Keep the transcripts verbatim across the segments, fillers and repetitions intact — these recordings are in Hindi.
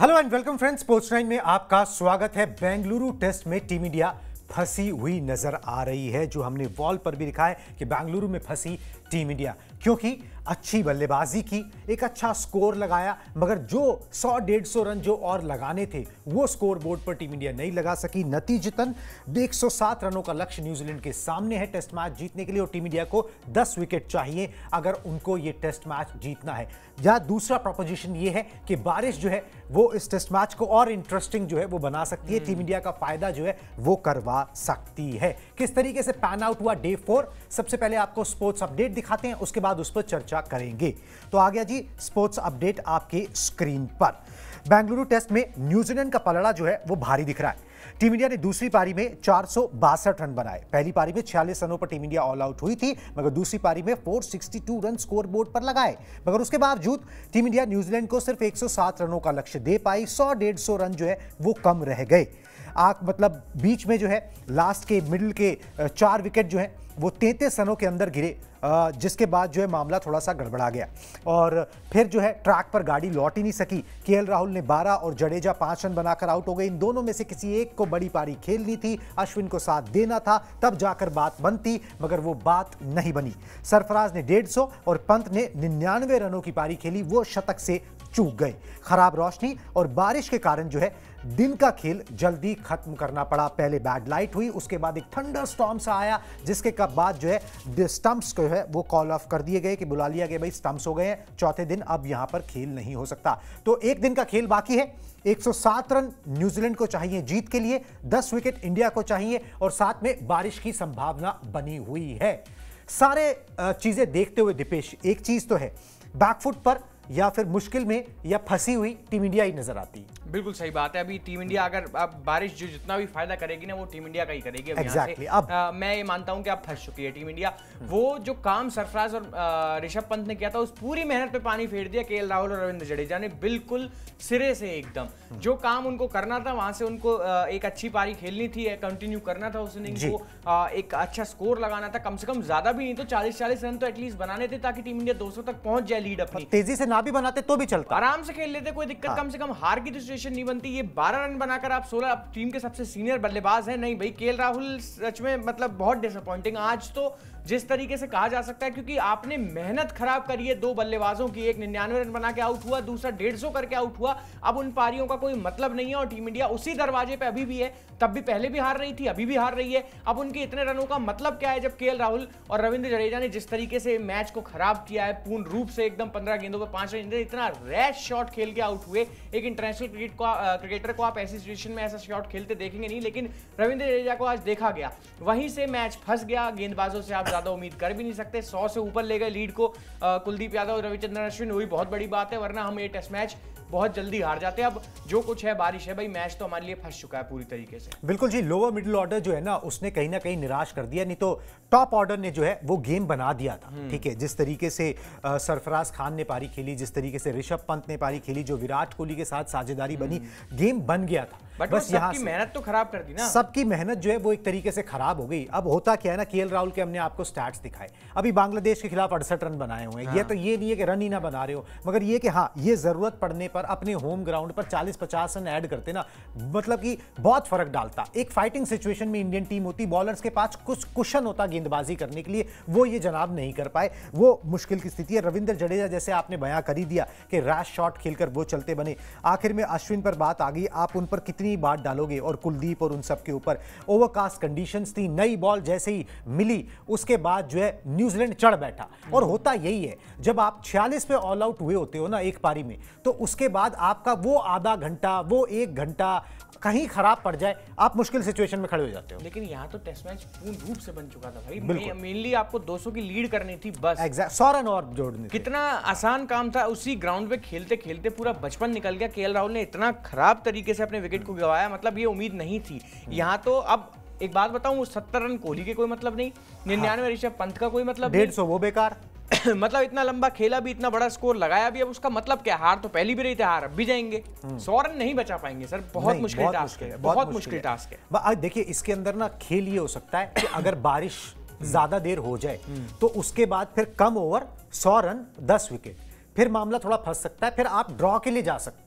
Hello and welcome friends, sports nine में आपका स्वागत है। बेंगलुरु टेस्ट में टीम इंडिया फंसी हुई नजर आ रही है, जो हमने वॉल पर भी लिखा है कि बेंगलुरु में फंसी टीम इंडिया, क्योंकि अच्छी बल्लेबाजी की, एक अच्छा स्कोर लगाया, मगर जो सौ डेढ़ सौ रन जो और लगाने थे वो स्कोर बोर्ड पर टीम इंडिया नहीं लगा सकी। नतीजतन एक सौ सात रनों का लक्ष्य न्यूजीलैंड के सामने है टेस्ट मैच जीतने के लिए, और टीम इंडिया को दस विकेट चाहिए अगर उनको ये टेस्ट मैच जीतना है। या दूसरा प्रोपोजिशन ये है कि बारिश जो है वो इस टेस्ट मैच को और इंटरेस्टिंग जो है वो बना सकती है, टीम इंडिया का फायदा जो है वो करवा सकती है। किस तरीके से पैन आउट हुआ डे फोर, सबसे पहले आपको स्पोर्ट्स अपडेट दिखाते हैं, उसके बाद उस पर चर्चा करेंगे। तो आ गया जी स्पोर्ट्स अपडेट आपके स्क्रीन पर। बेंगलुरु टेस्ट में न्यूजीलैंड का पलड़ा जो है वो भारी दिख रहा है। टीम इंडिया ने दूसरी पारी में चार सौ बासठ रन बनाए। पहली पारी में छियालीस रनों पर टीम इंडिया ऑल आउट हुई थी, मगर दूसरी पारी में चार सौ बासठ रन स्कोर बोर्ड पर लगाए। मगर उसके बावजूद टीम इंडिया न्यूजीलैंड को सिर्फ एक सौ सात रनों का लक्ष्य दे पाई। सौ डेढ़ सौ रन जो है वो कम रह गए। आग मतलब बीच में जो है लास्ट के मिडिल के चार विकेट जो है वो तैंतीस रनों के अंदर गिरे, जिसके बाद जो है मामला थोड़ा सा गड़बड़ा गया और फिर जो है ट्रैक पर गाड़ी लौट ही नहीं सकी। केएल राहुल ने बारह और जडेजा पांच रन बनाकर आउट हो गए। इन दोनों में से किसी एक को बड़ी पारी खेलनी थी, अश्विन को साथ देना था, तब जाकर बात बनती, मगर वो बात नहीं बनी। सरफराज ने डेढ़ सौ और पंत ने निन्यानवे रनों की पारी खेली, वो शतक से चूक गए। खराब रोशनी और बारिश के कारण जो है दिन का खेल जल्दी खत्म करना पड़ा। पहले बैड लाइट हुई, उसके बाद एक थंडर स्टॉर्म सा आया, जिसके बाद जो है स्टंप्स को है वो कॉल ऑफ कर दिए गए कि बुला लिया गया, भाई स्टंप्स हो गए हैं, चौथे दिन अब यहां पर खेल नहीं हो सकता। तो एक दिन का खेल बाकी है। एक सौ सात रन न्यूजीलैंड को चाहिए जीत के लिए, दस विकेट इंडिया को चाहिए, और साथ में बारिश की संभावना बनी हुई है। सारे चीजें देखते हुए दीपेश, एक चीज तो है, बैकफुट पर या फिर मुश्किल में या फंसी हुई टीम इंडिया ही नजर आती है। बिल्कुल सही बात है। अभी टीम इंडिया अगर अब बारिश जो जितना भी फायदा करेगी ना वो टीम इंडिया का ही करेगी। अब exactly. यहाँ से अब मैं ये मानता हूं कि अब फंस चुकी है टीम इंडिया। वो जो काम सरफराज और ऋषभ पंत ने किया था, उस पूरी मेहनत पे पानी फेर दिया केएल राहुल और रविंद्र जडेजा ने, बिल्कुल सिरे से एकदम। जो काम उनको करना था वहां से उनको एक अच्छी पारी खेलनी थी, कंटिन्यू करना था उस इनिंग को, एक अच्छा स्कोर लगाना था, कम से कम ज्यादा भी नहीं तो चालीस चालीस रन तो एटलीस्ट बनाने थे, ताकि टीम इंडिया दो सौ तक पहुंच जाए लीड अपनी। तेजी से ना भी बनाते तो भी चलता, आराम से खेल लेते, कोई दिक्कत। कम से कम हार की तो सिचुएशन नहीं बनती। ये बारह रन बनाकर आप सोलह, आप टीम के सबसे सीनियर बल्लेबाज हैं। नहीं भाई, केएल राहुल सच में मतलब बहुत डिसअपॉइंटिंग आज तो जिस तरीके से कहा जा सकता है, क्योंकि आपने मेहनत खराब करी है दो बल्लेबाजों की। एक निन्यानवे रन बना के आउट हुआ, दूसरा डेढ़ सौ करके आउट हुआ। अब उन पारियों का कोई मतलब नहीं है, और टीम इंडिया उसी दरवाजे पे अभी भी है। तब भी पहले भी हार रही थी, अभी भी हार रही है। अब उनके इतने रनों का मतलब क्या है, जब केएल राहुल और रविंद्र जडेजा ने जिस तरीके से मैच को खराब किया है, पूर्ण रूप से एकदम पंद्रह गेंदों पर पांच रन, इतना रैश शॉट खेल के आउट हुए। एक इंटरनेशनल क्रिकेट को क्रिकेटर को आप ऐसी सिचुएशन में ऐसा शॉट खेलते देखेंगे नहीं, लेकिन रविंद्र जडेजा को आज देखा गया, वहीं से मैच फंस गया। गेंदबाजों से आप ज्यादा उम्मीद कर भी नहीं सकते। सौ से ऊपर ले गए लीड को कुलदीप यादव और रविचंद्रन अश्विन, वही बहुत बड़ी बात है, वरना हम ये टेस्ट मैच बहुत जल्दी हार जाते हैं। अब जो कुछ है बारिश है भाई, मैच तो हमारे लिए फंस चुका है पूरी तरीके से। बिल्कुल जी, लोअर मिडिल ऑर्डर जो है ना उसने कहीं ना कहीं निराश कर दिया, नहीं तो टॉप ऑर्डर ने जो है वो गेम बना दिया था। ठीक है, जिस तरीके से आ, सरफराज खान ने पारी खेली, जिस तरीके से ऋषभ पंत ने पारी खेली, जो विराट कोहली के साथ साझेदारी बनी, गेम बन गया था। बट बस यहाँ की मेहनत तो खराब कर दी ना, सबकी मेहनत जो है वो एक तरीके से खराब हो गई। अब होता क्या है ना, केएल राहुल के हमने आपको स्टैट्स दिखाए, अभी बांग्लादेश के खिलाफ अड़सठ रन बनाए हुए हैं। हाँ। ये तो ये नहीं है कि रन ही ना बना रहे हो, मगर ये कि हाँ, ये जरूरत पड़ने पर अपने होम ग्राउंड पर चालीस पचास रन ऐड करते ना, मतलब कि बहुत फर्क डालता। एक फाइटिंग सिचुएशन में इंडियन टीम होती, बॉलर्स के पास कुछ कुशन होता गेंदबाजी करने के लिए, वो ये जनाब नहीं कर पाए, वो मुश्किल की स्थिति है। रविंद्र जडेजा जैसे आपने बयां कर ही दिया कि रैश शॉट खेलकर वो चलते बने। आखिर में अश्विन पर बात आ गई, आप उन पर कितनी बात डालोगे, और कुलदीप और उन सब के ऊपर ओवरकास्ट कंडीशंस थी। नई बॉल जैसे ही मिली उसके बाद जो है न्यूजीलैंड चढ़ बैठा, और होता यही है जब आप छियालीस पे ऑल आउट हुए होते हो ना एक पारी में, तो उसके बाद आपका वो आधा घंटा, वो एक घंटा कहीं खराब पड़ जाए, आप मुश्किल सिचुएशन में खड़े हो जाते हो। लेकिन यहाँ तो टेस्ट मैच पूर्ण रूप से बन चुका था भाई, मेनली आपको दो सौ की लीड करनी थी बस। एग्जैक्ट, सौ रन और जोड़ने, कितना आसान काम था। उसी ग्राउंड पे खेलते खेलते पूरा बचपन निकल गया। केएल राहुल ने इतना खराब तरीके से अपने विकेट को गंवाया, मतलब ये उम्मीद नहीं थी। यहाँ तो अब एक बात बताऊं, सत्तर रन कोहली के कोई मतलब नहीं, निन्यानवे ऋषभ पंत का कोई मतलब नहीं, डेढ़ सौ वो बेकार। मतलब इतना लंबा खेला भी, इतना बड़ा स्कोर लगाया भी, अब उसका मतलब क्या? हार तो पहली भी रही थी, हार अब भी जाएंगे। सौ रन नहीं बचा पाएंगे सर, बहुत मुश्किल टास्क है, बहुत मुश्किल टास्क है। देखिए इसके अंदर ना खेल ये हो सकता है कि अगर बारिश ज्यादा देर हो जाए तो उसके बाद फिर कम ओवर, सौ रन, दस विकेट, फिर मामला थोड़ा फंस सकता है, फिर आप ड्रॉ के लिए जा सकते हो।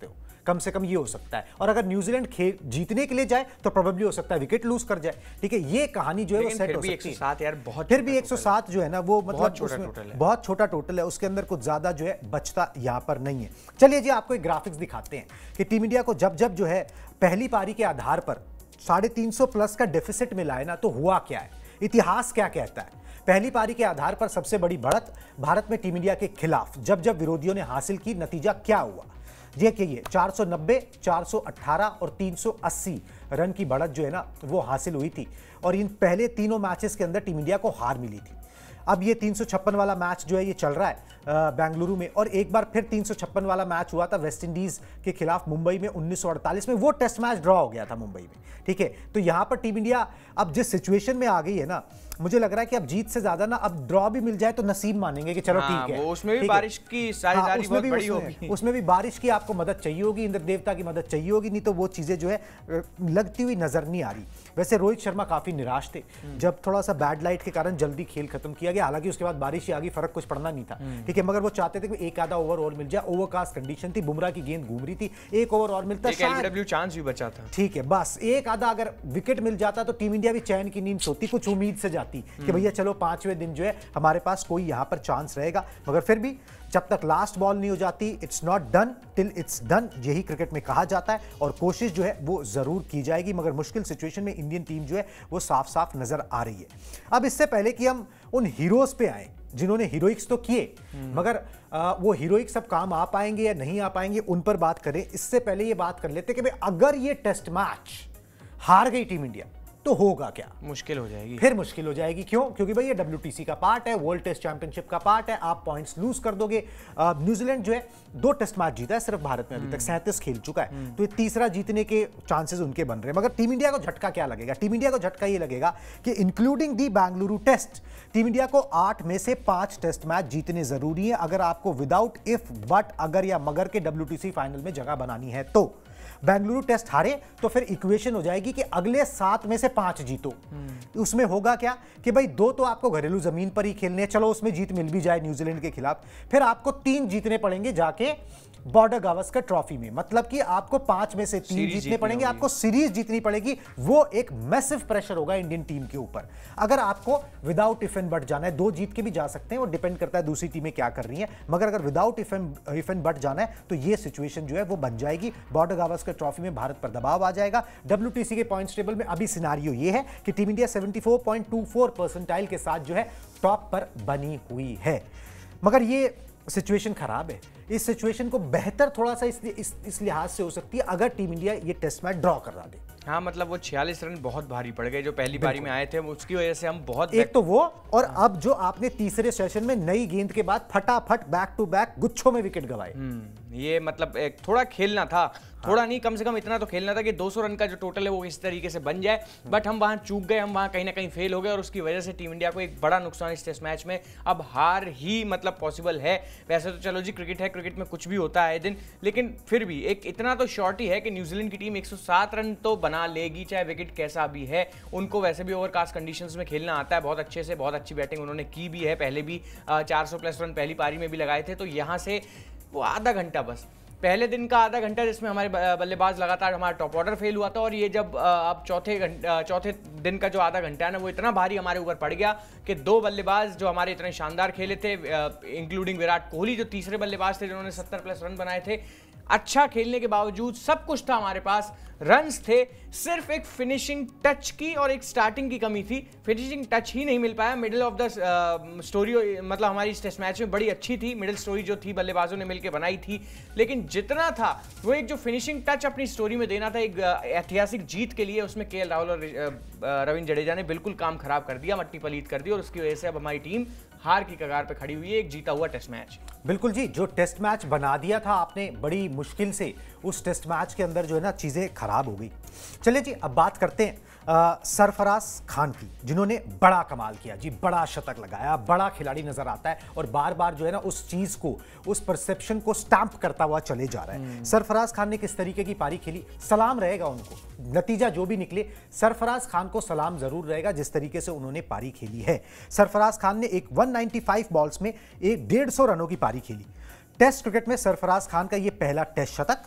कम से कम ये हो सकता है। और अगर न्यूजीलैंड खेल जीतने के लिए जाए तो प्रोबेबली हो सकता है विकेट लूज कर जाए। ठीक है, ये कहानी जो है वो सेट हो सकती है। एक सौ सात यार बहुत, फिर भी एक सौ सात जो है ना वो मतलब बहुत छोटा टोटल है, बहुत छोटा टोटल है, उसके अंदर कुछ ज्यादा जो है बचता यहां पर नहीं है। चलिए जी आपको एक ग्राफिक्स दिखाते हैं कि टीम इंडिया को जब जब जो है पहली पारी के आधार पर साढ़े तीन सौ प्लस का डेफिसिट मिला है ना, तो हुआ क्या है, इतिहास क्या कहता है। पहली पारी के आधार पर सबसे बड़ी बढ़त भारत में टीम इंडिया के खिलाफ जब जब विरोधियों ने हासिल की, नतीजा क्या हुआ ये कि ये चार सौ नब्बे, चार सौ अठारह और तीन सौ अस्सी रन की बढ़त जो है ना वो हासिल हुई थी। और इन पहले तीनों मैचेस के अंदर टीम इंडिया को हार मिली थी। अब ये तीन सौ छप्पन वाला मैच जो है ये चल रहा है बेंगलुरु में, और एक बार फिर तीन सौ छप्पन वाला मैच हुआ था वेस्ट इंडीज के खिलाफ मुंबई में उन्नीस सौ अड़तालीस में। वो टेस्ट मैच ड्रॉ हो गया था मुंबई में। ठीक है, तो यहां पर टीम इंडिया अब जिस सिचुएशन में आ गई है ना, मुझे लग रहा है कि अब जीत से ज्यादा ना अब ड्रॉ भी मिल जाए तो नसीब मानेंगे कि चलो हाँ, ठीक है। वो उसमें भी बारिश की साझेदारी हाँ, बहुत बड़ी उसमें, होगी। उसमें भी बारिश की आपको मदद चाहिए होगी, इंद्र देवता की मदद चाहिए होगी, नहीं तो वो चीजें जो है लगती हुई नजर नहीं आ रही। वैसे रोहित शर्मा काफी निराश थे जब थोड़ा सा बैड लाइट के कारण जल्दी खेल खत्म किया गया। हालांकि उसके बाद बारिश ही आ गई, फर्क कुछ पड़ना नहीं था। ठीक है, मगर वो चाहते थे कि एक आधा ओवर और मिल जाए। ओवरकास्ट कंडीशन थी, बुमराह की गेंद घूम रही थी, एक ओवर और मिलता एक एलबीडब्ल्यू चांस भी बचा था। ठीक है, बस एक आधा अगर विकेट मिल जाता तो टीम इंडिया भी चैन की नींद सोती, कुछ उम्मीद से जाती कि भैया चलो पांचवें दिन जो है हमारे पास कोई यहां पर चांस रहेगा। मगर फिर भी जब तक लास्ट बॉल नहीं हो जाती, it's not done till it's done, यही क्रिकेट में कहा जाता है। और कोशिश जो है वो जरूर की जाएगी, मगर मुश्किल सिचुएशन में इंडियन टीम जो है वो साफ साफ नजर आ रही है। अब इससे पहले कि हम उन हीरोज पे आए जिन्होंने हीरोइक्स तो किए, मगर आ, वो हीरोइक्स सब काम आ पाएंगे या नहीं आ पाएंगे उन पर बात करें। इससे पहले ये बात कर लेते कि भाई अगर ये टेस्ट मैच हार गई टीम इंडिया तो होगा क्या। मुश्किल हो जाएगी, फिर फिर मुश्किल हो जाएगी। क्यों? क्योंकि भाई ये डब्ल्यूटीसी का पार्ट है, वर्ल्ड टेस्ट चैंपियनशिप का पार्ट है, आप पॉइंट्स लूज कर दोगे। न्यूजीलैंड जो है दो टेस्ट मैच जीता है सिर्फ भारत में, अभी तक सैंतीस खेल चुका है, तो ये तीसरा जीतने के चांसेस उनके बन रहे हैं। मगर टीम इंडिया को झटका क्या लगेगा? टीम इंडिया को झटका ये लगेगा कि including the Bengaluru test, team India को आठ में से पांच टेस्ट मैच जीतने जरूरी है अगर आपको विदाउट इफ बट अगर या मगर के डब्ल्यूटीसी फाइनल में जगह बनानी है। तो बेंगलुरु टेस्ट हारे तो फिर इक्वेशन हो जाएगी कि अगले सात में से पांच जीतो। उसमें होगा क्या कि भाई दो तो आपको घरेलू जमीन पर ही खेलने हैं, चलो उसमें जीत मिल भी जाए न्यूजीलैंड के खिलाफ, फिर आपको तीन जीतने पड़ेंगे जाके बॉर्डर गावस्कर ट्रॉफी में। मतलब कि आपको पांच में से तीन जीतने पड़ेंगे, आपको सीरीज जीतनी पड़ेगी। वो एक मैसिव प्रेशर होगा इंडियन टीम के ऊपर अगर आपको विदाउट इफ एंड बट जाना है। दो जीत के भी जा सकते हैं, वो डिपेंड करता है दूसरी टीमें क्या कर रही हैं, मगर अगर without if and if and but जाना है तो ये सिचुएशन जो है वो बन जाएगी। बॉर्डर गावस्कर ट्रॉफी में भारत पर दबाव आ जाएगा। डब्ल्यूटीसी के पॉइंट्स टेबल में अभी सिनारियो ये है कि टीम इंडिया चौहत्तर पॉइंट दो चार परसेंटाइल के साथ जो है टॉप पर बनी हुई है। मगर ये सिचुएशन खराब है। इस सिचुएशन को बेहतर थोड़ा सा इस, इस, इस लिहाज से हो सकती है अगर टीम इंडिया ये टेस्ट मैच ड्रॉ करा दे। हाँ, मतलब वो छियालीस रन बहुत भारी पड़ गए जो पहली बारी में आए थे, उसकी वजह से हम बहुत एक तो वो, और अब जो आपने तीसरे सेशन में नई गेंद के बाद फटाफट बैक टू बैक गुच्छों में विकेट गंवाए। ये मतलब एक थोड़ा खेलना था, थोड़ा नहीं कम से कम इतना तो खेलना था कि दो सौ रन का जो टोटल है वो इस तरीके से बन जाए। बट हम वहां चूक गए, हम वहां कहीं ना कहीं फेल हो गए और उसकी वजह से टीम इंडिया को एक बड़ा नुकसान इस टेस्ट मैच में अब हार ही मतलब पॉसिबल है। वैसे तो चलो जी क्रिकेट है, क्रिकेट में कुछ भी होता है दिन, लेकिन फिर भी एक इतना तो शॉर्ट ही है कि न्यूजीलैंड की टीम एक सौ सात रन तो बना लेगी चाहे विकेट कैसा भी है। उनको वैसे भी ओवरकास्ट कंडीशंस में खेलना आता है बहुत अच्छे से, बहुत अच्छी बैटिंग उन्होंने की भी है, पहले भी चार सौ प्लस रन पहली पारी में भी लगाए थे। तो यहाँ से वो आधा घंटा, बस पहले दिन का आधा घंटा जिसमें हमारे बल्लेबाज लगातार हमारा टॉप ऑर्डर फेल हुआ था, और ये जब अब चौथे घंटे चौथे दिन का जो आधा घंटा है ना वो इतना भारी हमारे ऊपर पड़ गया कि दो बल्लेबाज जो हमारे इतने शानदार खेले थे, इंक्लूडिंग विराट कोहली जो तीसरे बल्लेबाज थे जिन्होंने सत्तर प्लस रन बनाए थे, अच्छा खेलने के बावजूद सब कुछ था हमारे पास, रन्स थे, सिर्फ एक फिनिशिंग टच की और एक स्टार्टिंग की कमी थी। फिनिशिंग टच ही नहीं मिल पाया। मिडिल ऑफ द स्टोरी मतलब हमारी इस टेस्ट मैच में बड़ी अच्छी थी, मिडिल स्टोरी जो थी बल्लेबाजों ने मिलकर बनाई थी, लेकिन जितना था वो एक जो फिनिशिंग टच अपनी स्टोरी में देना था एक ऐतिहासिक जीत के लिए, उसमें के एल राहुल और रविंद्र जडेजा ने बिल्कुल काम खराब कर दिया, मट्टी पलीत कर दी, और उसकी वजह से अब हमारी टीम हार की कगार पे खड़ी हुई है, एक जीता हुआ टेस्ट मैच। बिल्कुल जी, जो टेस्ट मैच बना दिया था आपने बड़ी मुश्किल से, उस टेस्ट मैच के अंदर जो है ना चीजें खराब हो गई। चलिए जी अब बात करते हैं आ, सरफराज खान की, जिन्होंने बड़ा कमाल किया जी, बड़ा शतक लगाया, बड़ा खिलाड़ी नजर आता है और बार बार जो है ना उस चीज को, उस परसेप्शन को स्टैंप करता हुआ चले जा रहा है। सरफराज खान ने किस तरीके की पारी खेली, सलाम रहेगा उनको, नतीजा जो भी निकले सरफराज खान को सलाम जरूर रहेगा जिस तरीके से उन्होंने पारी खेली है। सरफराज खान ने एक एक सौ पचानवे बॉल्स में एक डेढ़ सौ रनों की पारी खेली। टेस्ट क्रिकेट में सरफराज खान का यह पहला टेस्ट शतक,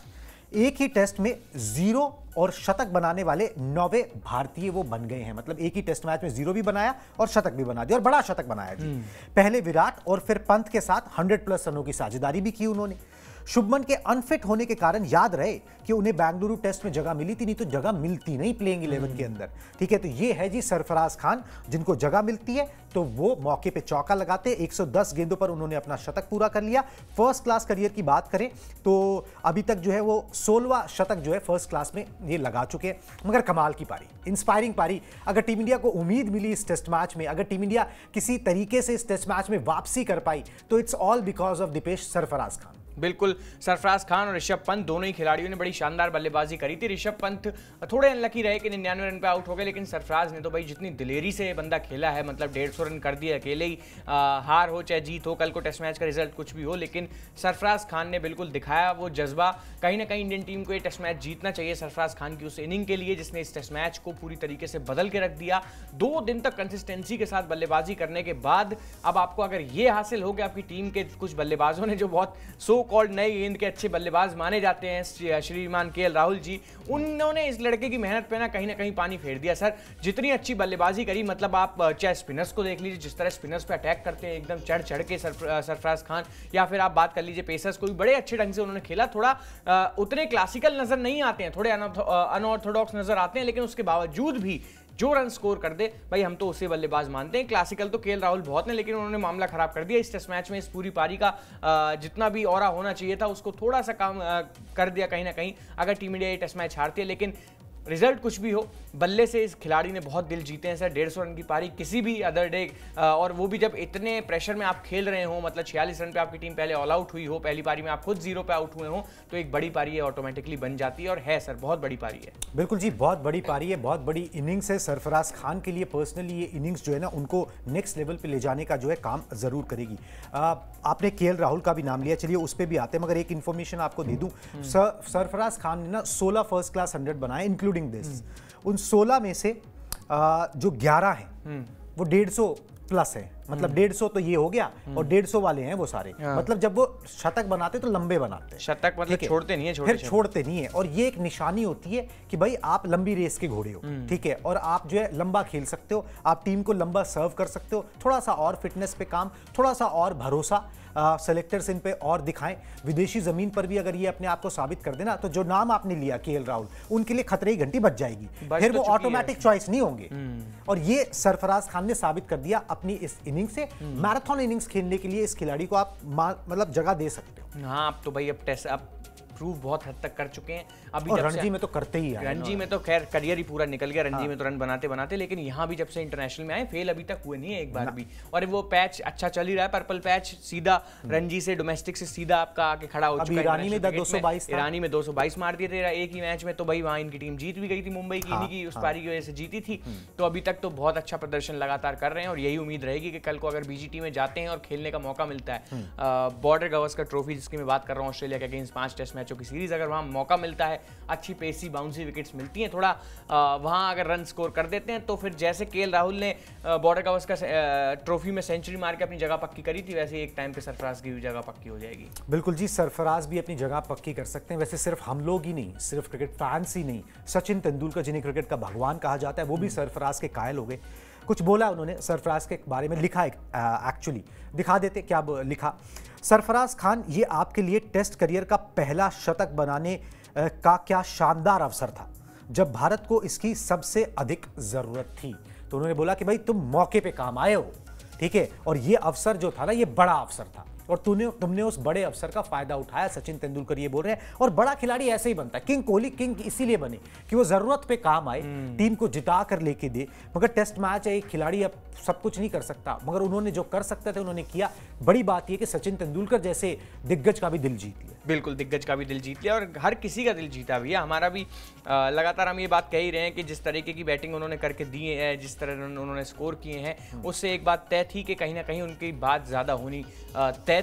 एक ही टेस्ट में जीरो और शतक बनाने वाले नौवे भारतीय वो बन गए हैं। मतलब एक ही टेस्ट मैच में जीरो भी बनाया और शतक भी बना दिया, और बड़ा शतक बनाया जी। पहले विराट और फिर पंत के साथ हंड्रेड प्लस रनों की साझेदारी भी की उन्होंने। शुभमन के अनफिट होने के कारण याद रहे कि उन्हें बेंगलुरु टेस्ट में जगह मिली थी, नहीं तो जगह मिलती नहीं प्लेइंग इलेवन के अंदर। ठीक है, तो ये है जी सरफराज खान, जिनको जगह मिलती है तो वो मौके पे चौका लगाते। एक सौ दस गेंदों पर उन्होंने अपना शतक पूरा कर लिया। फर्स्ट क्लास करियर की बात करें तो अभी तक जो है वो सोलहवां शतक जो है फर्स्ट क्लास में ये लगा चुके हैं। मगर कमाल की पारी, इंस्पायरिंग पारी। अगर टीम इंडिया को उम्मीद मिली इस टेस्ट मैच में, अगर टीम इंडिया किसी तरीके से इस टेस्ट मैच में वापसी कर पाई, तो it's all because of Dipesh Sarfaraz Khan. बिल्कुल, सरफराज खान और ऋषभ पंत दोनों ही खिलाड़ियों ने बड़ी शानदार बल्लेबाजी करी थी। ऋषभ पंत थोड़े अनलकी रहे कि निन्यानवे रन पे आउट हो गए, लेकिन सरफराज ने तो भाई जितनी दिलेरी से बंदा खेला है, मतलब डेढ़ सौ रन कर दिए अकेले ही। आ, हार हो चाहे जीत हो, कल को टेस्ट मैच का रिजल्ट कुछ भी हो, लेकिन सरफराज खान ने बिल्कुल दिखाया वो जज्बा। कहीं ना कहीं इंडियन टीम को ये टेस्ट मैच जीतना चाहिए सरफराज खान की उस इनिंग के लिए जिसने इस टेस्ट मैच को पूरी तरीके से बदल के रख दिया। दो दिन तक कंसिस्टेंसी के साथ बल्लेबाजी करने के बाद अब आपको अगर ये हासिल हो गया, आपकी टीम के कुछ बल्लेबाजों ने जो बहुत सो कॉल्ड नए गेंद के अच्छे बल्लेबाज माने जाते हैं, श्रीमान केएल राहुल जी, उन्होंने इस लड़के की मेहनत पे ना कहीं ना कहीं पानी फेर दिया। सर जितनी अच्छी बल्लेबाजी करी, मतलब आप चाहे स्पिनर्स को देख लीजिए, जिस तरह स्पिनर्स पे अटैक करते हैं एकदम चढ़ चढ़ के सरफराज खान, या फिर आप बात कर लीजिए पेसर्स को भी बड़े अच्छे ढंग से उन्होंने खेला। थोड़ा उतने क्लासिकल नजर नहीं आते हैं, थोड़े अनऑर्थोडॉक्स नजर आते हैं, लेकिन उसके बावजूद भी जो रन स्कोर कर दे भाई हम तो उसे बल्लेबाज मानते हैं। क्लासिकल तो केएल राहुल बहुत ने, लेकिन उन्होंने मामला खराब कर दिया इस टेस्ट मैच में। इस पूरी पारी का जितना भी ऑरा होना चाहिए था उसको थोड़ा सा काम कर दिया कहीं ना कहीं, अगर टीम इंडिया ये टेस्ट मैच हारती है। लेकिन रिजल्ट कुछ भी हो, बल्ले से इस खिलाड़ी ने बहुत दिल जीते हैं सर। डेढ़ सौ रन की पारी किसी भी अदर डे, और वो भी जब इतने प्रेशर में आप खेल रहे हो, मतलब छियालीस रन पे आपकी टीम पहले ऑल आउट हुई हो, पहली पारी में आप खुद जीरो पे आउट हुए हो, तो एक बड़ी पारी है ऑटोमेटिकली बन जाती है। और है सर, बहुत बड़ी पारी है। बिल्कुल जी, बहुत बड़ी पारी है, बहुत बड़ी इनिंग्स है। सरफराज खान के लिए पर्सनली ये इनिंग्स जो है ना उनको नेक्स्ट लेवल पे ले जाने का जो है काम जरूर करेगी। आ, आपने केएल राहुल का भी नाम लिया, चलिए उस पर भी आते हैं, मगर एक इन्फॉर्मेशन आपको दे दूं। सर, सरफराज खान ने ना सोलह फर्स्ट क्लास हंड्रेड बनाए इंक्लूडिंग दिस। उन सोलह में से आ, जो ग्यारह हैं वो डेढ़ सौ प्लस है, मतलब डेढ़ सौ तो ये हो गया, और डेढ़ सौ वाले हैं वो सारे। मतलब जब वो शतक बनाते तो लंबे बनाते, शतक मतलब छोड़ते नहीं है, फिर छोड़ते नहीं है। और ये एक निशानी होती है कि भाई आप लंबी रेस के घोड़े हो, ठीक है, और आप जो है लंबा खेल सकते हो, आप टीम को लंबा सर्व कर सकते हो। थोड़ा सा और फिटनेस पे काम, थोड़ा सा और भरोसा सेलेक्टर्स इन पे और दिखाएं। विदेशी जमीन पर भी अगर ये अपने आप को साबित कर देना, तो जो नाम आपने लिया केएल राहुल, उनके लिए खतरे की घंटी बच जाएगी, फिर वो ऑटोमेटिक चॉइस नहीं होंगे। और ये सरफराज खान ने साबित कर दिया अपनी इस इनिंग्स से। मैराथन इनिंग्स खेलने के लिए इस खिलाड़ी को आप मतलब जगह दे सकते हो। हाँ, आप तो भाई अब टेस्ट अब प्रूव बहुत हद तक कर चुके हैं। अभी और रणजी में तो करते ही हैं, रणजी में तो खैर करियर ही पूरा निकल गया, रणजी हाँ। में तो रन बनाते बनाते, लेकिन यहाँ भी जब से इंटरनेशनल में आए फेल अभी तक हुए नहीं है एक बार भी। और वो पैच अच्छा चल ही रहा है, पर्पल पैच सीधा रणजी से डोमेस्टिक से सीधा आपका आके खड़ा हो चुका है। ईरानी में दो सौ बाईस ईरानी में दो सौ बाईस मार दिए थे एक ही मैच में, तो भाई वहाँ इनकी टीम जीत भी गई थी, मुंबई की इन्हीं की उस पारी की वजह से जीती थी। तो अभी तक तो बहुत अच्छा प्रदर्शन लगातार कर रहे हैं, और यही उम्मीद रहेगी कि कल को अगर बीजीटी में जाते हैं और खेलने का मौका मिलता है, बॉर्डर गावस्कर ट्रॉफी जिसकी मैं बात कर रहा हूँ, ऑस्ट्रेलिया के अगेंस्ट पांच टेस्ट मैचों की सीरीज, अगर वहाँ मौका मिलता है, अच्छी पेसी बाउंसी विकेट्स मिलती हैं, थोड़ा वहां अगर रन स्कोर कर देते हैं, तो फिर जैसे केएल राहुल ने बॉर्डर गावस्कर ट्रॉफी में सेंचुरी मार के अपनी जगह पक्की करी थी, वैसे एक टाइम पे सरफराज की भी जगह पक्की हो जाएगी। बिल्कुल जी, सरफराज भी अपनी जगह पक्की कर सकते हैं। वैसे सिर्फ हम लोग ही नहीं, सिर्फ क्रिकेट फैंस ही नहीं, सचिन तेंदुलकर जिन्हें क्रिकेट का भगवान कहा जाता है, वो भी सरफराज के कायल हो गए। कुछ बोला उन्होंने सरफराज के बारे में, लिखा एक्चुअली, दिखा देते क्या लिखा। सरफराज खान, ये आपके लिए टेस्ट करियर का पहला शतक बनाने का क्या शानदार अवसर था, जब भारत को इसकी सबसे अधिक जरूरत थी। तो उन्होंने बोला कि भाई तुम मौके पे काम आए हो, ठीक है, और ये अवसर जो था ना, ये बड़ा अवसर था, और तूने तुमने उस बड़े अवसर का फायदा उठाया। सचिन तेंदुलकर ये बोल रहे हैं, और बड़ा खिलाड़ी ऐसे ही बनता है। किंग कोहली किंग इसीलिए बने कि वो जरूरत पे काम आए, टीम को जिता कर लेके दे। मगर टेस्ट मैच है, एक खिलाड़ी अब सब कुछ नहीं कर सकता, मगर उन्होंने जो कर सकते थे उन्होंने किया। बड़ी बात यह कि सचिन तेंदुलकर जैसे दिग्गज का भी दिल जीत लिया। बिल्कुल, दिग्गज का भी दिल जीत लिया, और हर किसी का दिल जीता भी है। हमारा भी आ, लगातार हम ये बात कह ही रहे हैं कि जिस तरीके की बैटिंग उन्होंने करके दी है, जिस तरह उन्होंने स्कोर किए हैं, उससे एक बात तय थी कि कहीं ना कहीं उनकी बात ज़्यादा होनी तय थी।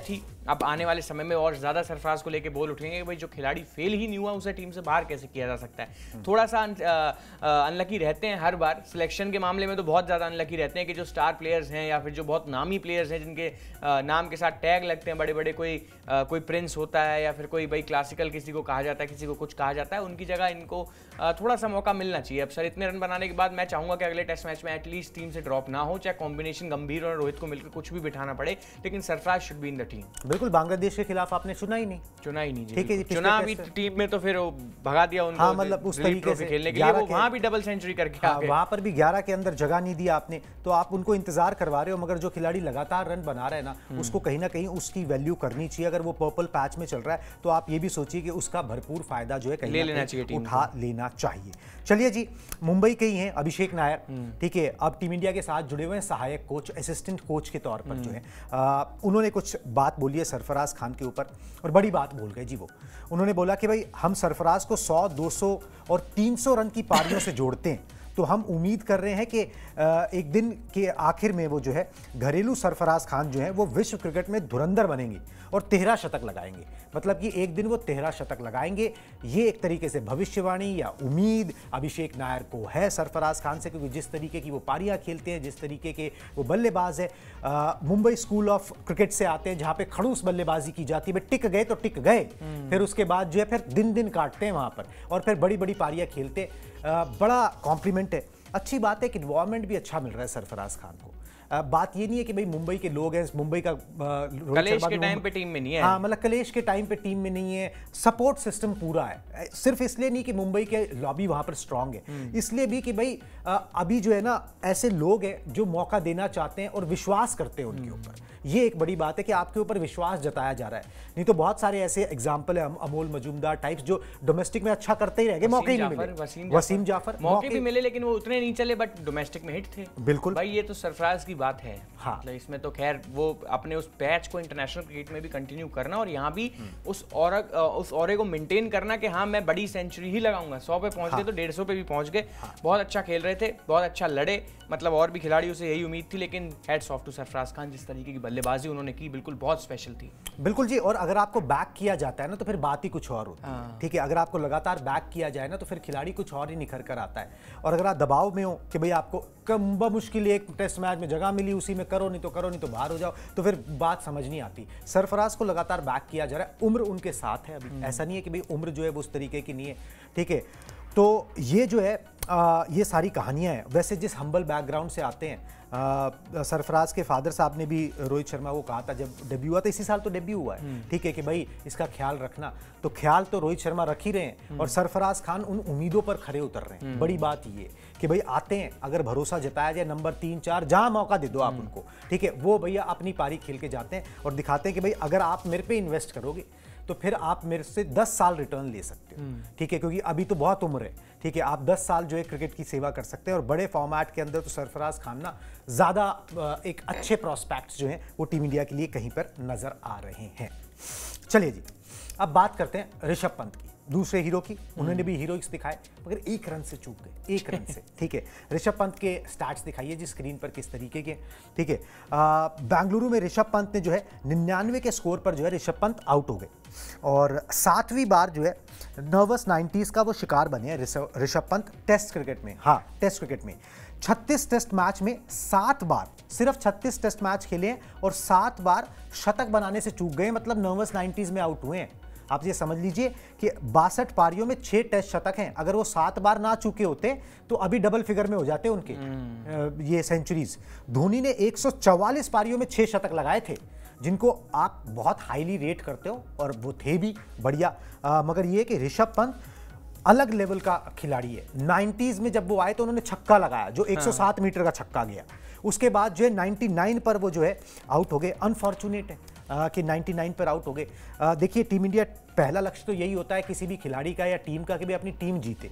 अब आने वाले समय में और ज्यादा सरफराज को लेके बोल उठेंगे कि भाई जो खिलाड़ी फेल ही नहीं हुआ उसे टीम से बाहर कैसे किया जा सकता है। थोड़ा सा अनलकी रहते हैं हर बार, सिलेक्शन के मामले में तो बहुत ज्यादा अनलकी रहते हैं कि जो स्टार प्लेयर्स हैं या फिर जो बहुत नामी प्लेयर्स हैं जिनके आ, नाम के साथ टैग लगते हैं बड़े बड़े, कोई आ, कोई प्रिंस होता है या फिर कोई भाई क्लासिकल किसी को कहा जाता है, किसी को कुछ कहा जाता है, उनकी जगह इनको आ, थोड़ा सा मौका मिलना चाहिए। अब सर इतने रन बनाने के बाद मैं चाहूंगा कि अगले टेस्ट मैच में एटलीस्ट टीम से ड्रॉप ना हो, चाहे कॉम्बिनेशन गंभीर और रोहित को मिलकर कुछ भी बिठाना पड़े, लेकिन Sarfaraz should be in the team. बिल्कुल, बांग्लादेश के खिलाफ आपने चुना ही नहीं, चुना ही नहीं, ठीक है, चुना भी टीम में तो फिर भगा दिया उनको। हाँ, मतलब उस तरीके से खेलने के लिए वो वहां भी डबल सेंचुरी करके आ गए, वहां पर भी ग्यारह के अंदर जगह नहीं दिया आपने, तो आप उनको इंतजार करवा रहे हो। मगर जो खिलाड़ी लगातार रन बना रहे हैं ना, उसको कहीं ना कहीं उसकी वैल्यू करनी चाहिए। अगर वो पर्पल पैच में चल रहा है तो आप ये भी सोचिए कि उसका भरपूर फायदा जो है कहीं ले लेना चाहिए, उठा लेना चाहिए। चलिए जी, मुंबई के ही हैं अभिषेक नायर, ठीक है, अब टीम इंडिया के साथ जुड़े हुए हैं सहायक कोच, असिस्टेंट कोच के तौर पर जो है। आ, उन्होंने कुछ बात बोली है सरफराज खान के ऊपर, और बड़ी बात बोल गए जी वो। उन्होंने बोला कि भाई हम सरफराज को सौ, दो सौ और तीन सौ रन की पारियों से जोड़ते हैं, तो हम उम्मीद कर रहे हैं कि एक दिन के आखिर में वो जो है घरेलू सरफराज खान जो है वो विश्व क्रिकेट में धुरंधर बनेंगे और तेरह शतक लगाएंगे। मतलब कि एक दिन वो तेरह शतक लगाएंगे। ये एक तरीके से भविष्यवाणी या उम्मीद अभिषेक नायर को है सरफराज खान से, क्योंकि जिस तरीके की वो पारियां खेलते हैं, जिस तरीके के वो बल्लेबाज है, मुंबई स्कूल ऑफ क्रिकेट से आते हैं जहां पे खड़ूस बल्लेबाजी की जाती है। टिक गए तो टिक गए, फिर उसके बाद जो है फिर दिन दिन काटते हैं वहां पर और फिर बड़ी बड़ी पारियां खेलते। बड़ा कॉम्प्लीमेंट है, अच्छी बात है कि इन्वायरमेंट भी अच्छा मिल रहा है सरफराज खान को। बात ये नहीं है कि भाई मुंबई के लोग हैं, मुंबई का कलेश के टाइम पे टीम में नहीं है। हाँ, मतलब कलेश के टाइम पे टीम में नहीं है, सपोर्ट सिस्टम पूरा है। सिर्फ इसलिए नहीं कि मुंबई के लॉबी वहां पर स्ट्रांग है, इसलिए भी कि भाई अभी जो है ना ऐसे लोग हैं जो मौका देना चाहते हैं और विश्वास करते हैं उनके ऊपर। ये एक बड़ी बात है कि आपके ऊपर विश्वास जताया जा रहा है। नहीं तो बहुत सारे ऐसे एग्जाम्पल है, अमोल मजूमदार टाइप्स जो डोमेस्टिक में अच्छा करते ही रह गए, मौके ही नहीं मिले। वसीम, वसीम जाफर मौके भी मिले लेकिन वो उतने नहीं चले, बट डोमेस्टिक में हिट थे। बिल्कुल भाई, ये तो सरफराज की बात है। हाँ, मतलब इसमें तो खैर वो अपने उस पैच को इंटरनेशनल क्रिकेट में भी कंटिन्यू करना और यहाँ भी उस और उस औरे को मेंटेन करना कि हाँ मैं बड़ी सेंचुरी ही लगाऊंगा। सौ पे पहुंच गए तो डेढ़ सौ पे भी पहुंच गए। बहुत अच्छा खेल रहे थे, बहुत अच्छा लड़े, मतलब और भी खिलाड़ियों से यही उम्मीद थी, लेकिन heads off to Sarfaraz Khan, जिस तरीके की बल्लेबाजी उन्होंने की बिल्कुल बहुत स्पेशल थी। बिल्कुल जी, और अगर आपको बैक किया जाता है ना तो फिर बात ही कुछ और होती है, ठीक है। अगर आपको लगातार बैक किया जाए ना तो फिर खिलाड़ी कुछ और ही निखर कर आता है। और अगर आप दबाव में हो कि भाई आपको कम मुश्किल एक टेस्ट मैच में जगह मिली, उसी में करो, नहीं तो करो, नहीं तो बाहर हो जाओ, तो फिर बात समझ नहीं आती। सरफराज को लगातार बैक किया जा रहा है, उम्र उनके साथ है अभी, ऐसा नहीं है कि भाई उम्र जो है वो उस तरीके की नहीं है, ठीक है। तो ये जो है आ, ये सारी कहानियां हैं। वैसे जिस हम्बल बैकग्राउंड से आते हैं, आ, सरफराज के फादर साहब ने भी रोहित शर्मा को कहा था जब डेब्यू हुआ था, इसी साल तो डेब्यू हुआ है, ठीक है, कि भाई इसका ख्याल रखना। तो ख्याल तो रोहित शर्मा रख ही रहे हैं और सरफराज खान उन उम्मीदों पर खरे उतर रहे हैं। बड़ी बात ये कि भाई आते हैं, अगर भरोसा जताया जाए, नंबर तीन चार जहां मौका दे दो आप उनको, ठीक है, वो भैया अपनी पारी खेल के जाते हैं और दिखाते हैं कि भाई अगर आप मेरे पे इन्वेस्ट करोगे तो फिर आप मेरे से दस साल रिटर्न ले सकते हो, ठीक है, क्योंकि अभी तो बहुत उम्र है, ठीक है, आप दस साल जो है क्रिकेट की सेवा कर सकते हैं। और बड़े फॉर्मेट के अंदर तो सरफराज खान ना ज़्यादा एक अच्छे प्रोस्पेक्ट्स जो हैं वो टीम इंडिया के लिए कहीं पर नज़र आ रहे हैं। चलिए जी, अब बात करते हैं ऋषभ पंत की, दूसरे हीरो की। उन्होंने भी हीरोइक्स दिखाए मगर एक रन से चूक गए, एक रन से, ठीक है। ऋषभ पंत के स्टैट्स दिखाइए जी स्क्रीन पर किस तरीके के, ठीक है। बेंगलुरु में ऋषभ पंत ने जो है निन्यानवे के स्कोर पर जो है ऋषभ पंत आउट हो गए और सातवीं बार जो है नर्वस नाइन्टीज का वो शिकार बने हैं ऋषभ पंत टेस्ट क्रिकेट में। हाँ, टेस्ट क्रिकेट में छत्तीस टेस्ट मैच में सात बार, सिर्फ छत्तीस टेस्ट मैच खेले हैं और सात बार शतक बनाने से चूक गए, मतलब नर्वस नाइन्टीज में आउट हुए हैं। आप ये समझ लीजिए कि बासठ पारियों में छह टेस्ट शतक हैं। अगर वो सात बार ना चूके होते तो अभी डबल फिगर में हो जाते उनके ये सेंचुरीज। धोनी ने एक सौ चौवालीस पारियों में छह शतक लगाए थे, जिनको आप बहुत हाईली रेट करते हो और वो थे भी बढ़िया। आ, मगर ये कि ऋषभ पंत अलग लेवल का खिलाड़ी है। नाइन्टीज में जब वो आए तो उन्होंने छक्का लगाया जो एक सौ सात मीटर का छक्का गया। उसके बाद जो है निन्यानवे पर वो जो है आउट हो गए। अनफॉर्चुनेट है आ, कि निन्यानवे पर आउट हो गए। देखिए, टीम इंडिया पहला लक्ष्य तो यही होता है किसी भी खिलाड़ी का या टीम का कि भी अपनी टीम जीते,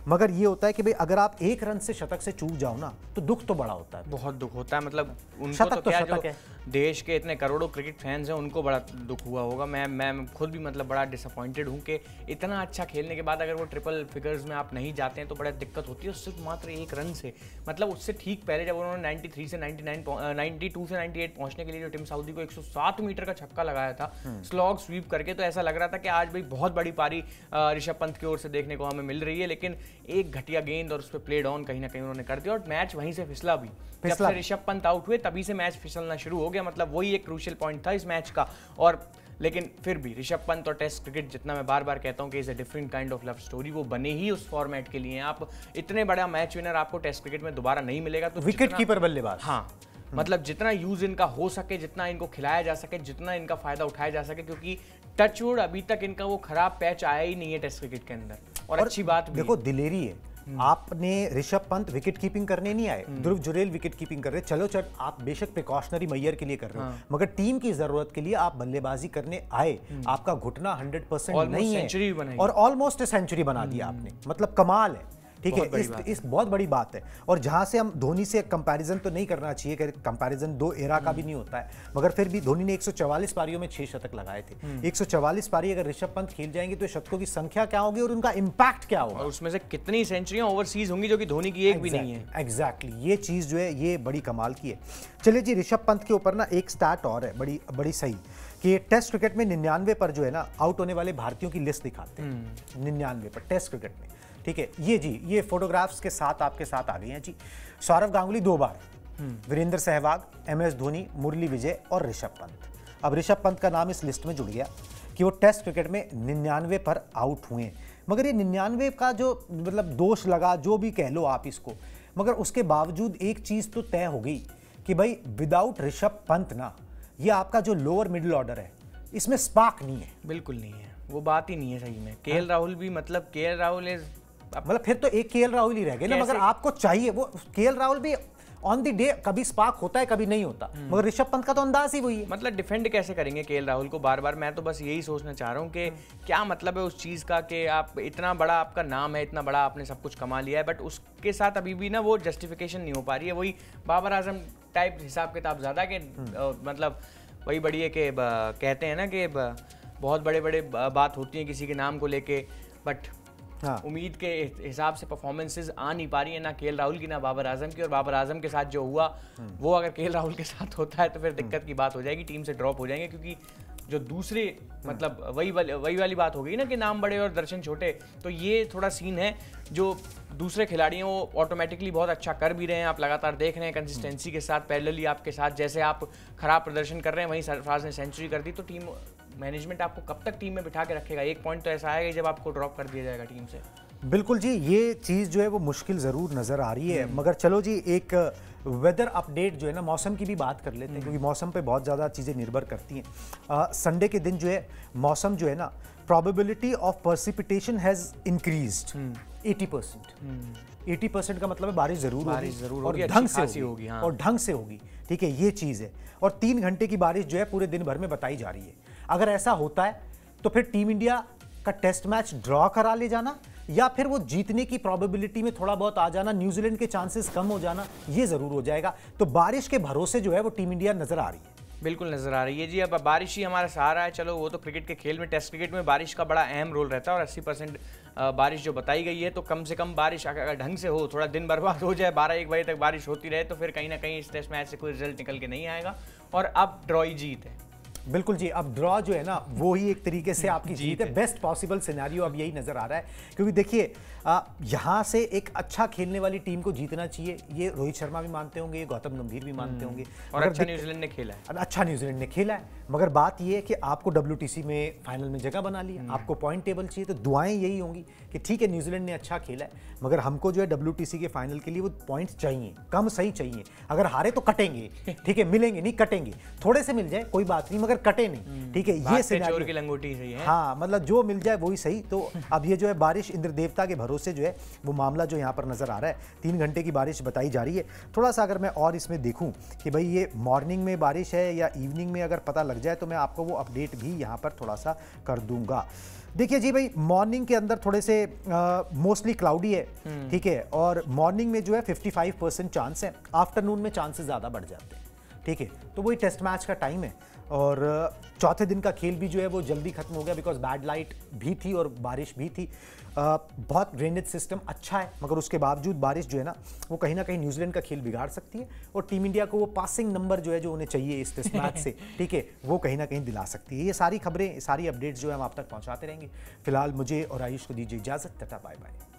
मगर ये होता है कि भाई अगर आप एक रन से शतक से चूक जाओ ना तो दुख तो बड़ा होता है। बहुत दुख होता है, मतलब उनको तो, तो क्या जो देश के इतने करोड़ों क्रिकेट फैंस हैं उनको बड़ा दुख हुआ होगा। मैं मैं खुद भी मतलब बड़ा डिसअपॉइंटेड हूँ कि इतना अच्छा खेलने के बाद अगर वो ट्रिपल फिगर्स में आप नहीं जाते हैं तो बड़ा दिक्कत होती है। सिर्फ मात्र एक रन से, मतलब उससे ठीक पहले जब उन्होंने तिरानवे से निन्यानवे बानवे से अट्ठानवे पहुंचने के लिए जो टिम साउदी को एक सौ सात मीटर का छक्का लगाया था स्लॉग स्वीप करके, तो ऐसा लग रहा था कि आज भाई बहुत बड़ी पारी ऋषभ पंत की ओर से देखने को हमें मिल रही है। लेकिन एक घटिया गेंद और उस पर प्लेड ऑन कहीं ना कहीं उन्होंने कर दिया और मैच वहीं से फिसला भी। जब से ऋषभ पंत आउट हुए तभी से मैच फिसलना शुरू हो गया, मतलब वही एक क्रूशियल पॉइंट था इस मैच का। और लेकिन फिर भी ऋषभ पंत और टेस्ट क्रिकेट, जितना मैं बार बार कहता हूं कि is a different kind of love story, वो बने ही उस फॉर्मेट के लिए। आप इतने बड़ा मैच विनर आपको टेस्ट क्रिकेट में दोबारा नहीं मिलेगा। तो विकेट कीपर बल्लेबाज, हाँ, मतलब जितना यूज इनका हो सके, जितना इनको खिलाया जा सके, जितना इनका फायदा उठाया जा सके, क्योंकि टचवुड अभी तक इनका वो खराब पैच आया ही नहीं है टेस्ट क्रिकेट के अंदर। और, और अच्छी बात भी देखो दिलेरी है, आपने ऋषभ पंत विकेट कीपिंग करने नहीं आए, ध्रुव जुरेल विकेट कीपिंग कर रहे, चलो चल आप बेशक प्रिकॉशनरी मैयर के लिए कर रहे हो, हाँ। मगर टीम की जरूरत के लिए आप बल्लेबाजी करने आए, आपका घुटना हंड्रेड परसेंट नहीं है और ऑलमोस्ट सेंचुरी बना दिया आपने, मतलब कमाल है। ठीक है, इस, इस बहुत बड़ी बात है। और जहां से हम धोनी से कंपैरिजन तो नहीं करना चाहिए, कि कंपैरिजन दो एरा का भी नहीं होता है, मगर फिर भी धोनी ने एक सौ चवालीस पारियों में छह शतक लगाए थे। एक सौ चवालीस पारी अगर ऋषभ पंत खेल जाएंगे तो शतकों की संख्या क्या होगी और उनका इंपैक्ट क्या होगा, और उसमें से कितनी सेंचुरियां ओवरसीज होंगी जो कि धोनी की एक भी नहीं है। एग्जैक्टली, ये चीज जो है ये बड़ी कमाल की है। चलिए जी, ऋषभ पंत के ऊपर ना एक स्टैट और है बड़ी बड़ी सही, कि टेस्ट क्रिकेट में निन्यानवे पर जो है ना आउट होने वाले भारतीयों की लिस्ट दिखाते हैं, निन्यानवे पर टेस्ट क्रिकेट में। ठीक है, ये जी ये फोटोग्राफ्स के साथ आपके साथ आ गई हैं जी। सौरव गांगुली दो बार, वीरेंद्र सहवाग, एम एस धोनी, मुरली विजय और ऋषभ पंत। अब ऋषभ पंत का नाम इस लिस्ट में जुड़ गया कि वो टेस्ट क्रिकेट में निन्यानवे पर आउट हुए। मगर ये निन्यानवे का जो मतलब दोष लगा, जो भी कह लो आप इसको, मगर उसके बावजूद एक चीज तो तय हो गई कि भाई विदाउट ऋषभ पंत ना, ये आपका जो लोअर मिडिल ऑर्डर है इसमें स्पार्क नहीं है, बिल्कुल नहीं है, वो बात ही नहीं है सही में। केएल राहुल भी, मतलब केएल राहुल इज, मतलब फिर तो एक केएल राहुल ही रह गए ना, मगर आपको चाहिए वो केएल राहुल भी ऑन द डे कभी स्पार्क होता है कभी नहीं होता, मगर ऋषभ पंत का तो अंदाज ही वही है। मतलब डिफेंड कैसे करेंगे केएल राहुल को बार बार? मैं तो बस यही सोचना चाह रहा हूँ कि क्या मतलब है उस चीज़ का कि आप इतना बड़ा आपका नाम है, इतना बड़ा आपने सब कुछ कमा लिया है, बट उसके साथ अभी भी ना वो जस्टिफिकेशन नहीं हो पा रही है। वही बाबर आजम टाइप हिसाब किताब ज़्यादा के, मतलब वही बड़ी है कि कहते हैं ना कि बहुत बड़े बड़े बात होती है किसी के नाम को लेके, बट हाँ। उम्मीद के हिसाब से परफॉर्मेंसेस आ नहीं पा रही है, ना केएल राहुल की ना बाबर आजम की। और बाबर आजम के साथ जो हुआ वो अगर केएल राहुल के साथ होता है तो फिर दिक्कत की बात हो जाएगी, टीम से ड्रॉप हो जाएंगे। क्योंकि जो दूसरे मतलब वही वाली वही वाली बात हो गई ना कि नाम बड़े और दर्शन छोटे, तो ये थोड़ा सीन है। जो दूसरे खिलाड़ी हैं वो ऑटोमेटिकली बहुत अच्छा कर भी रहे हैं, आप लगातार देख रहे हैं कंसिस्टेंसी के साथ, पैरेलली आपके साथ जैसे आप खराब प्रदर्शन कर रहे हैं वहीं सरफराज ने सेंचुरी कर दी। तो टीम मैनेजमेंट आपको कब तक टीम में बिठा के रखेगा? एक पॉइंट तो ऐसा आएगा जब आपको ड्रॉप कर दिया जाएगा टीम से। बिल्कुल जी, ये चीज़ जो है वो मुश्किल ज़रूर नज़र आ रही है। मगर चलो जी, एक वेदर अपडेट जो है ना, मौसम की भी बात कर लेते हैं, क्योंकि मौसम पे बहुत ज़्यादा चीज़ें निर्भर करती हैं। संडे के दिन जो है मौसम जो है ना, probability of precipitation has increased eighty percent. Eighty percent का मतलब है बारिश ज़रूर बारिश ज़रूर और ढंग से होगी, हाँ। और ढंग से होगी, ठीक है, ये चीज़ है। और तीन घंटे की बारिश जो है पूरे दिन भर में बताई जा रही है। अगर ऐसा होता है तो फिर टीम इंडिया का टेस्ट मैच ड्रॉ करा ले जाना, या फिर वो जीतने की प्रोबेबिलिटी में थोड़ा बहुत आ जाना, न्यूजीलैंड के चांसेस कम हो जाना, ये जरूर हो जाएगा। तो बारिश के भरोसे जो है वो टीम इंडिया नजर आ रही है। बिल्कुल नजर आ रही है जी। अब बारिश ही हमारा सहारा है। चलो वो तो क्रिकेट के खेल में, टेस्ट क्रिकेट में बारिश का बड़ा अहम रोल रहता है, और अस्सी परसेंट बारिश जो बताई गई है, तो कम से कम बारिश अगर ढंग से हो, थोड़ा दिन बर्बाद हो जाए, बारह एक बजे तक बारिश होती रहे, तो फिर कहीं ना कहीं इस टेस्ट मैच से कोई रिजल्ट निकल के नहीं आएगा। और अब ड्रॉ ही जीत है। बिल्कुल जी, अब ड्रॉ जो है ना वो ही एक तरीके से आपकी जीत है। बेस्ट पॉसिबल सिनेरियो अब यही नजर आ रहा है, क्योंकि देखिए यहाँ से एक अच्छा खेलने वाली टीम को जीतना चाहिए। ये रोहित शर्मा भी मानते होंगे, ये गौतम गंभीर भी मानते होंगे, और अच्छा न्यूजीलैंड ने खेला है, अच्छा न्यूजीलैंड ने खेला है। मगर बात ये है कि आपको डब्ल्यूटीसी में फाइनल में जगह बना लिया, आपको पॉइंट टेबल चाहिए, तो दुआएं यही होंगी कि ठीक है न्यूजीलैंड ने अच्छा खेला है, मगर हमको जो है डब्ल्यूटीसी के फाइनल के लिए वो पॉइंट्स चाहिए, कम सही चाहिए। अगर हारे तो कटेंगे, ठीक है, मिलेंगे नहीं, कटेंगे, थोड़े से मिल जाए कोई बात नहीं, मगर मगर कटे नहीं, ठीक है, ये सिनेरियो चोर की लंगोटी सही है। हाँ, मतलब जो मिल जाए वही सही। तो अब ये जो है बारिश इंद्र देवता के भरोसे जो है वो मामला जो यहाँ पर नजर आ रहा है, तीन घंटे की बारिश बताई जा रही है। थोड़ा सा अगर मैं और इसमें देखूं कि भाई ये मॉर्निंग में बारिश है या इवनिंग में अगर पता लग जाए तो मैं आपको वो अपडेट भी यहाँ पर थोड़ा सा कर दूंगा। देखिए जी भाई, मॉर्निंग के अंदर थोड़े से मोस्टली क्लाउडी है, ठीक है, और मॉर्निंग में जो है पचपन परसेंट चांस है, आफ्टरनून में चांसेस ज़्यादा बढ़ जाते हैं, ठीक है। तो वही टेस्ट मैच का टाइम है और चौथे दिन का खेल भी जो है वो जल्दी खत्म हो गया, बिकॉज बैड लाइट भी थी और बारिश भी थी। आ, बहुत ड्रेनेज सिस्टम अच्छा है, मगर उसके बावजूद बारिश जो है ना वो कहीं ना कहीं न्यूजीलैंड का खेल बिगाड़ सकती है और टीम इंडिया को वो पासिंग नंबर जो है जो उन्हें चाहिए इस टेस्ट मैच से, ठीक है, वो कहीं ना कहीं दिला सकती है। ये सारी खबरें, सारी अपडेट्स जो है हम आप तक पहुंचाते रहेंगे। फिलहाल मुझे और आयुष को दीजिए इजाजत, टाटा बाय बाय।